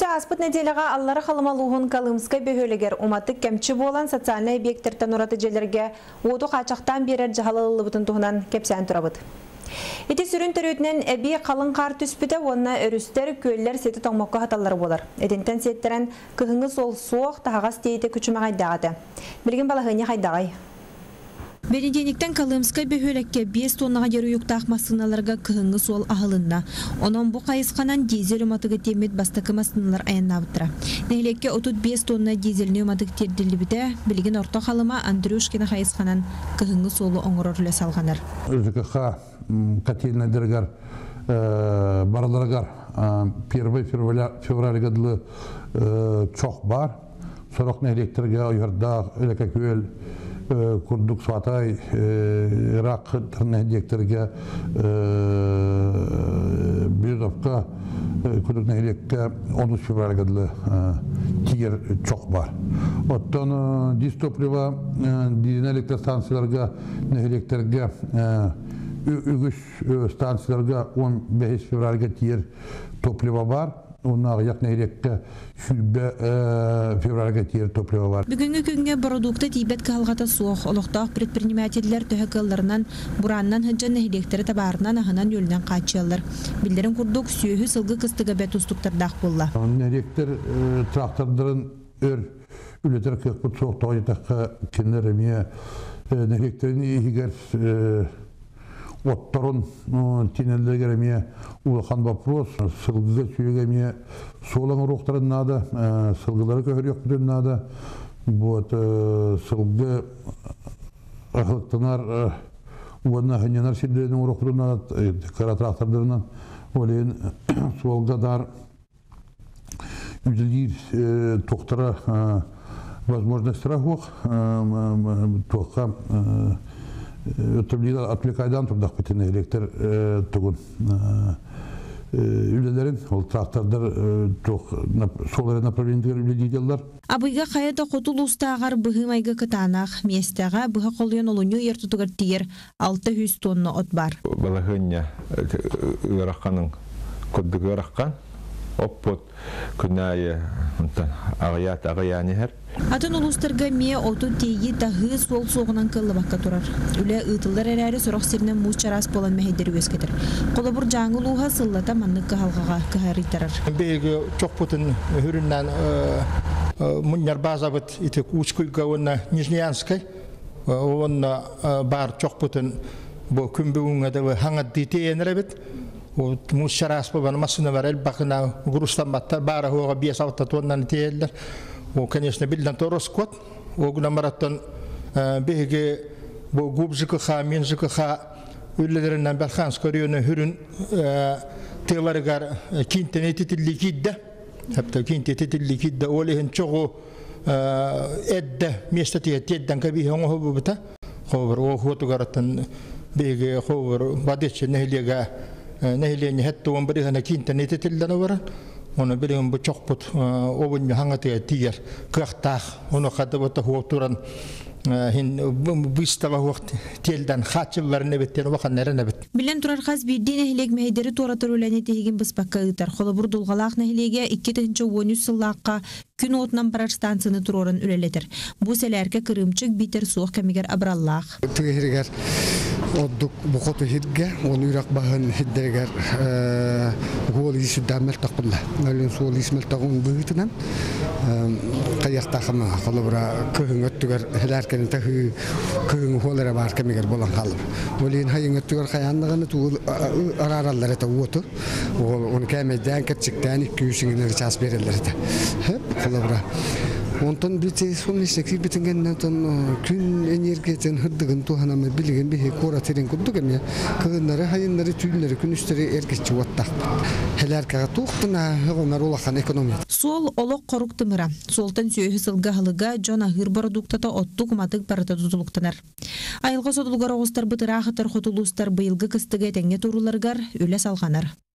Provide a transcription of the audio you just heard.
Ити аспыт неделяға аллары қалымалуғын Калымскай бөхөлігер уматык кәмчі болан социальный объекттертен ұраты желерге оду қачақтан берер жағалылы бұтын тұғынан кепсән тұрабыд. Ити сүрін түрітінен әбі қалың қар түспіді, онына өрістер, көйлер сеті тоңмаққа хаталары болар. Эдентен сеттерін күхіңі сол соқ тағас дейті күчімі қайдағады. Білген балағыне қайдағай. Бенедиктен Калымскай бөхөлекке 5 тоннаға жер ұйықтақ масыналарға күхіңі сол ағылынна. Онын бұ қайысқанан дизель ұматығы темет бастықы масыналар аяннабытыра. Нәйлекке 35 тонна дизельні ұматығы терділі біде, білген орта қалыма Андрюшкина қайысқанан күхіңі солы оңырыр үлі салғанар. ЖКХ котельнадергар барларгар 1 февраля гадлы чоқ бар. Сорок нәйлектерге ойырдақ, өлеке көл, Курдук Сватай, Ирак нәйлектерге, Бюзовка, Курдук нәйлекке 10 февраля гадлы тигер чоқ бар. Оттан дистоплива, дизель электростанцияларға нәйлектерге үгіш станцияларға 15 февральға тигер топлива бар. Оннағы яқны ерекке шүлбе февральға тиер топлива бар. Бүгінгі күнге продукты тейбет қалғата суық, олықтақ предпринимателілер төхекаларынан, бұраннан хыджан нәхилектері табарынан ағынан өлінен қачылыр. Білдерін күрдік сүйі сылғы қыстығы бәт ұстықтардақ болла. Нәректер трактордарын өр үлетер көкпұт соқтағы етаққа кенлер әме нәректерін егер Отторун тинелдегер эме улахан вопрос сылгыга сүйеге эме солаң уруктарын нада сылгылары көһөрөк бүтүн нада вот сылгы ахыктанар уанна ханянар сидден уруктарын нада каратрактордарынан олен солгадар үдүлир токтора возможность страхох тока Отвлекайдан тұрдақ бітін электр тұғын үлелерін, ол трактордар солары направлендер үлелейділер. Абыйға қайыда қотыл ұстағар бұғым айғы кытанақ, местеға бұға қолыен олыны ертутығыр тиер 600 тонны от бар. Балағыня ұраққаның көдігі ұраққан, оппот күнайы ағаяны әр. Атын ұлыстырға ме оту тейі тағы сол соғынан кылы баққа тұрар. Үлі ұйтылдар әрәрі сұрақ серінен мұз чарас болан мәхедері өскетір. Қолы бұр жаңыл ұға сыллата манныққа халғаға кығар итарар. Бейгі чоқ бұтын хүріннен мұннар базабыт итік ұшқылға оны Нижниянскай. Оны бар чоқ бұтын күмбі ұңадығы хаңат дейте енірі біт. Мұз чарас болған масына бар әл бақына ғұрыстан баттар бары оға 5-6 тоннаны тейелдер. Конечно, билдан торос кот, огна маратон беге бо губ ЖКХ, мен ЖКХ үллеринен Балханск районы хүрүн теларгар кинтенети тилликидде, хапта кинтенети тилликидде олehen чогу эдде местати теддан каби хоңо бубута, ховер о хотугаратын беге ховер бадече нехлега нехлене хетто он бирихана кинтенети тилдан баран. Оны білген бұл чоқпұт обын хаңатыға тиер қақтақ, оны қады бұты хуақтуран бұстава хуақт телден қатшыларын әбеттен уақын әрін әбет. Білен тұрар қаз бірден әхілек мәйдері торатыр өләне тегін бұспаққа ұйтар. Қолы бұр долғалақ нәхілеге 2-13 сыллаққа күн отынан барар станцияны тұрорын өлелетір. Бұл сәләрке кірімчік битер суық кәмегер абраллақ. Түгергер отдық бұқоты хидге, оны үрақ бағын хиддергер ғол есі дәмел тақылла. Өлін сол есмел тағын бұғытынан қаяқтақыма қолы бұра көңін өттігер хеләркені тәхі көңін ғолары бар кәмегер болан қалып. Олын хайын өттігер қаянлығыны тұғыл араралар әті оты. Оны кәмейден кәтчіктен 200-іңінер час берелер әті. Қолы бұра. Онтан бите соннешнеки битингеннен күн энергиятен хырдыгын туханамы билген бихи кора терен куддугам я кыгыннары хайыннары түйүннары күнүстөрү эркечи уаттак хелеркага туктуна хыгынар улахан экономия Сол олоқ коруктымыра солтан сүйөһү сылга халыга жона хыр продуктата оттук матык барата тутулуктанар айылга содулгар огустар бытыра хатар хотулустар быйылгы кыстыга теңге туруларгар үле салганар